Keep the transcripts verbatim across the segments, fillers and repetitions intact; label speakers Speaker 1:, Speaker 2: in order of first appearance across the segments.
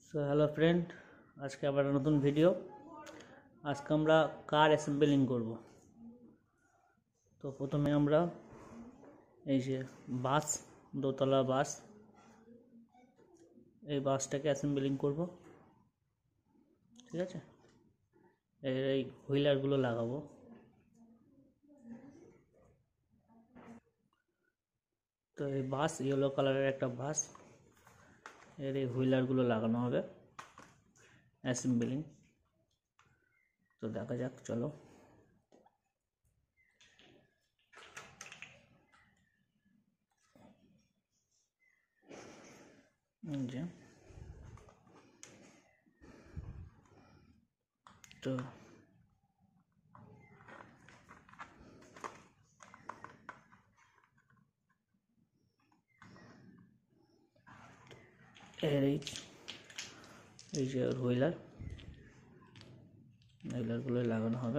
Speaker 1: So hello friend, আজকে আবার নতুন ভিডিও। আজকে আমরা কার অ্যাসেম্বলিং করব। তো প্রথমে আমরা এই যে বাস, দোতলা বাস, এই বাসটাকে অ্যাসেম্বলিং করব। ঠিক আছে, এর এই হুইলারগুলো লাগাবো। তো এই বাস ইয়েলো কালারের একটা বাস, এর এই হুইলারগুলো লাগানো হবে অ্যাসেম্বলিং। তো দেখা যাক, চলো। যে তো এর এই এই যে হুইলার হুইলারগুলো লাগানো হবে।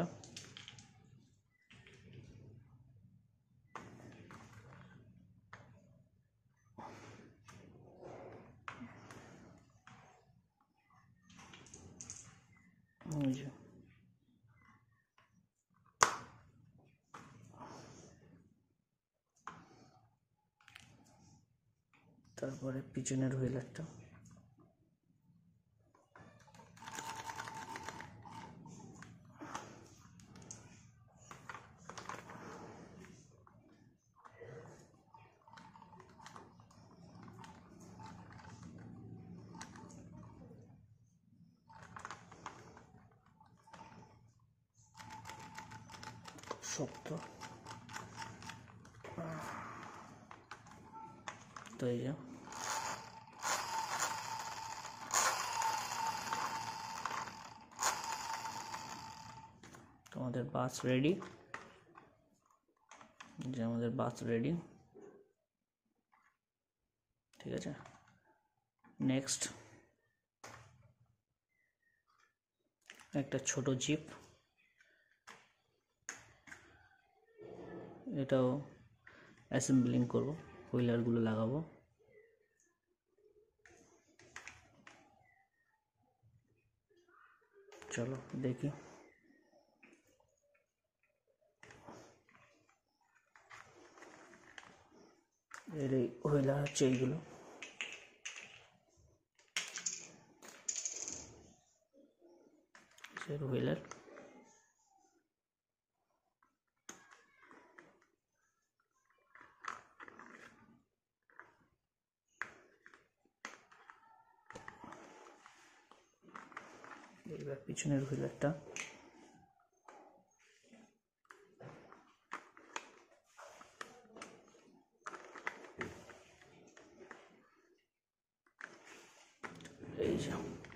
Speaker 1: এই যে তারপরে পিছনের হুইলারটা শক্ত। তো এই যে তোমাদের বাস রেডি, যে আমাদের বাস রেডি। ঠিক আছে, নেক্সট একটা ছোট জিপ, এটাও অ্যাসেম্বলিং করব, হুইলারগুলো লাগাবো। চলো দেখি। এর এই হুইলার হচ্ছে এইগুলো। এর হুইলার এইবার পিছনের হুইলারটা এই যে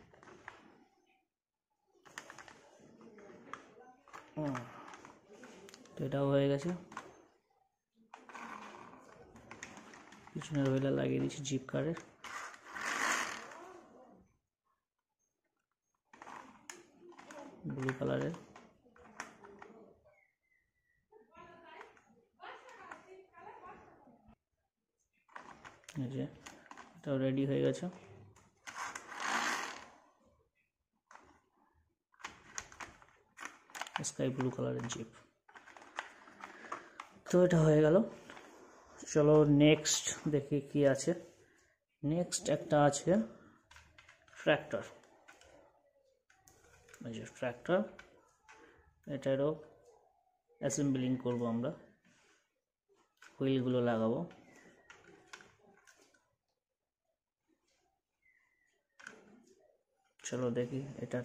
Speaker 1: তো এটাও হয়ে গেছে। পিছনের হুইলার লাগিয়ে দিচ্ছি জিপ কারের। ব্লু কালারের এই যে এটাও রেডি হয়ে গেছে। স্কাই ব্লু কালারের জিপ। তো এটা হয়ে গেল। চলো নেক্সট দেখি কি আছে। নেক্সট একটা আছে ট্র্যাক্টর। এই যে ট্র্যাক্টর, এটারও অ্যাসেম্বলিং করব আমরা, হুইলগুলো লাগাবো। চলো দেখি এটার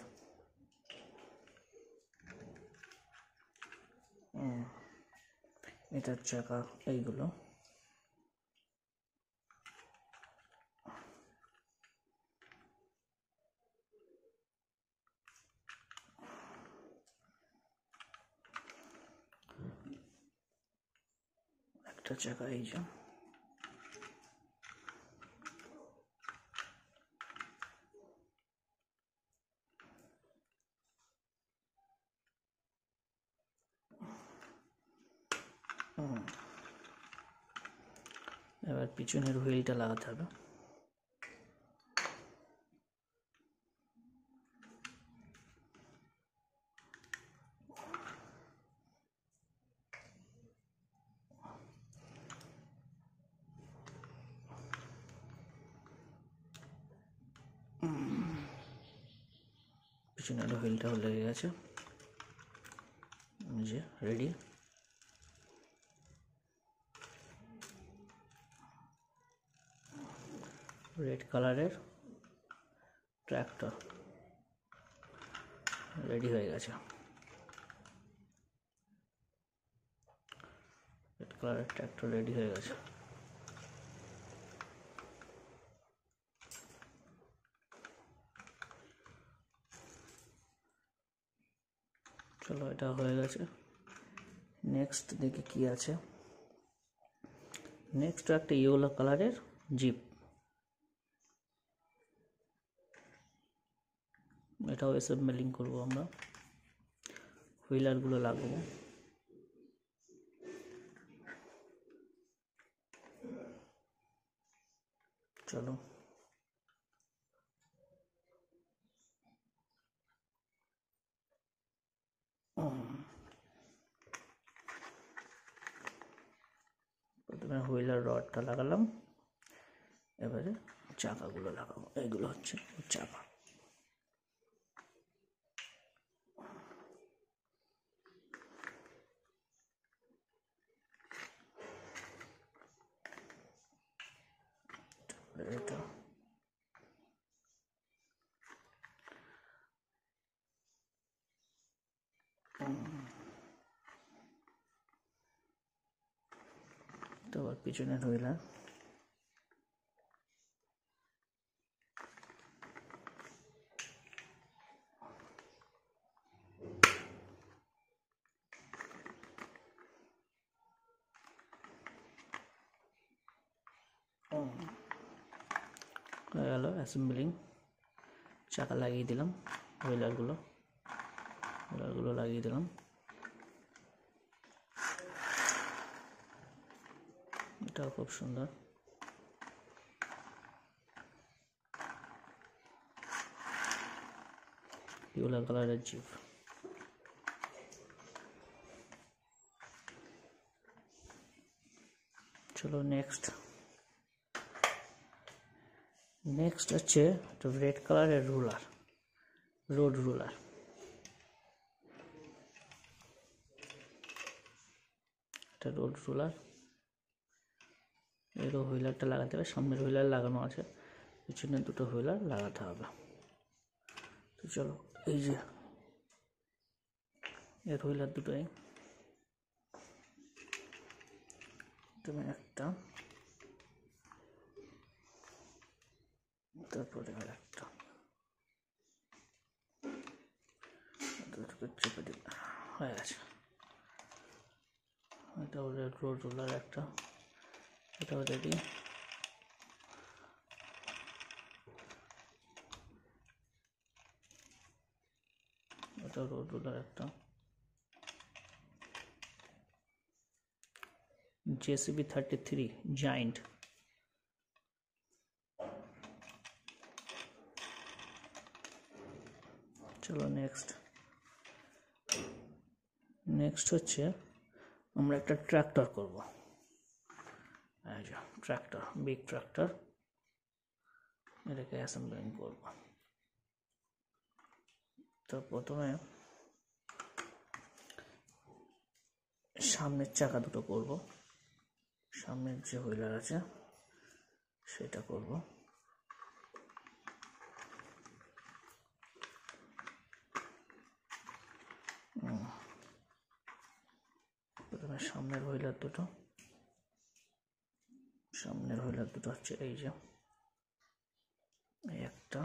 Speaker 1: এটার চাকা এইগুলো। একটা চাকা এই যে এবার পিছনের হুইলটা লাগাতে হবে। পিছনের হুইলটাও লেগে গেছে, যে রেডি। রেড কালারের ট্র্যাক্টর রেডি হয়ে গেছে। রেড কালারের ট্র্যাক্টর রেডি হয়ে গেছে। চলো, এটা হয়ে গেছে। নেক্সট দেখি কি আছে। নেক্সট একটা ইয়েলো কালারের জিপ, এটাও অ্যাসেম্বলিং করবো আমরা। হুইলারগুলো লাগাবো। চলো, প্রথমে হুইলার রডটা লাগালাম, এবারে চাকাগুলো লাগাবো। এইগুলো হচ্ছে চাকা। এটা তো আবার পিছনের হুইলার। হয়ে গেল অ্যাসেম্বলিং। চাকা লাগিয়ে দিলাম, হুইলারগুলো হুইলারগুলো লাগিয়ে দিলাম। এটাও খুব সুন্দর। ইয়েলো কালারের জিপ। চলো নেক্সট। নেক্সট হচ্ছে রেড কালারের রুলার, রোড রুলার। এটা রোড রুলার। এরও হুইলারটা লাগাতে হবে, সামনের হুইলার লাগানো আছে, পিছনে দুটো হুইলার লাগাতে হবে। তো চলো, এই যে এর হুইলার দুটোই, তুমি একটা, তারপরে আর একটা, দুটোকে চেপে দিই, হয়ে গেছে। এটা হলো রোড রুলার একটা, এটাও রেডি। এটা রোড রুলার একটা। JCB thirty three giant. চলো নেক্সট। নেক্সট হচ্ছে আমরা একটা ট্র্যাক্টর করব। এই যে ট্র্যাক্টর, বিগ ট্র্যাক্টর, এটাকে অ্যাসেম্বলিং করব। তো প্রথমে সামনের চাকা দুটো করব, সামনের যে হুইলার আছে সেটা করব। প্রথমে সামনের হুইলার দুটো, সামনের হুইলার দুটো হচ্ছে এই যে একটা,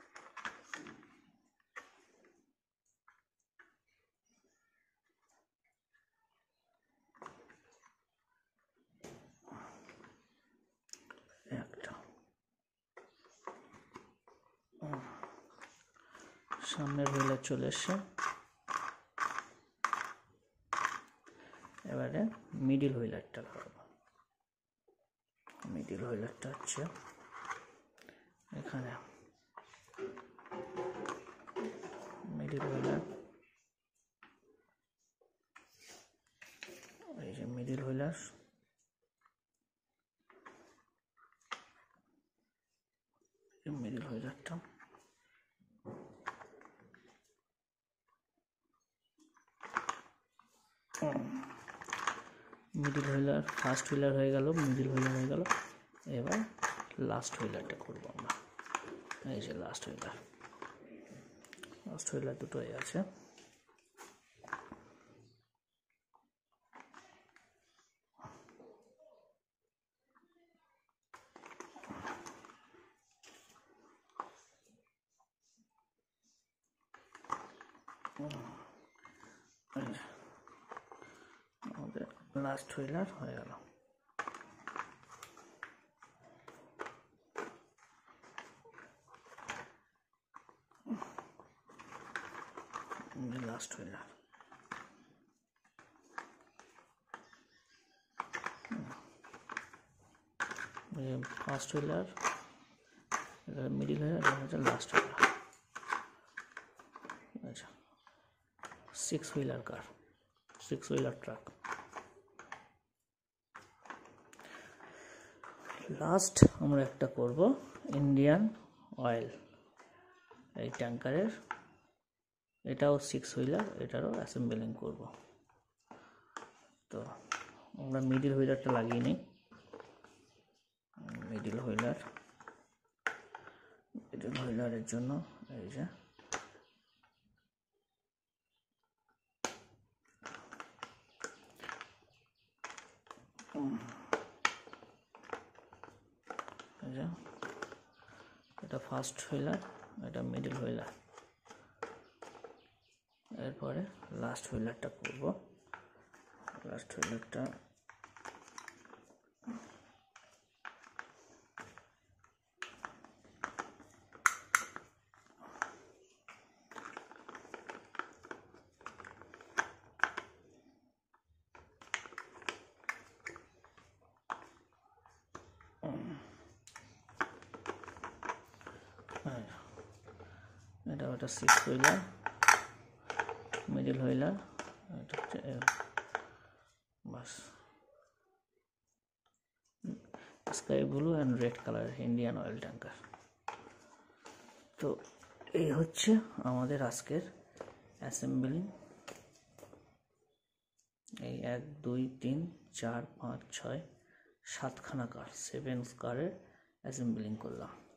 Speaker 1: একটা সামনের হুইলার চলে এসছে। এবারে মিডিল হুইলারটা লাগাবো। মিডিল হুইলারটা হচ্ছে এখানে, মিডিল হুইলার, এই যে মিডিল হুইলার, মিডিল হুইলারটা মিডিল হুইলার, ফার্স্ট হুইলার হয়ে গেল, মিডিল হুইলার হয়ে গেল, এবার লাস্ট হুইলারটা করবো আমরা। এই যে লাস্ট হুইলার, লাস্ট হুইলার দুটোই আছে। আমাদের লাস্ট হুইলার হয়ে গেল। Last wheeler first wheeler, middle wheeler, হচ্ছে লাস্ট হুইলার। আচ্ছা, six wheeler car, six wheeler truck. Last আমরা একটা করব ইন্ডিয়ান অয়েল, এই ট্যাঙ্কারের, এটাও সিক্স হুইলার, এটারও অ্যাসেম্বলিং করব। তো আমরা মিডিল হুইলারটা লাগিয়ে নিই। মিডিল হুইলার, মিডিল হুইলারের জন্য এই যে এটা ফার্স্ট হুইলার, এটা মিডিল হুইলার, এরপরে লাস্ট হুইলারটা করব। লাস্ট হুইলারটা এটা ওটা সিক্স হুইলার, মিডিল হুইলার, এটা হচ্ছে bus. Sky blue and red colour Indian Oil tanker. তো এই হচ্ছে আমাদের আজকের অ্যাসেম্বলিং। এই এক দুই তিন চার পাঁচ ছয় সাতখানা কার, সেভেন কারের অ্যাসেম্বলিং করলাম।